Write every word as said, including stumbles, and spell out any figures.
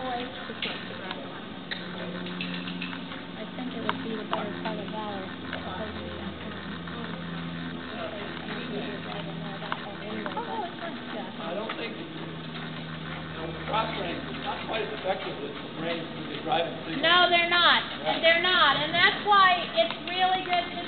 boys. I think it would be the better part of valor. I don't think you know, the cross trains is not quite as effective as the brains when you're driving. No, they're not. And they're not. And that's why it's really good to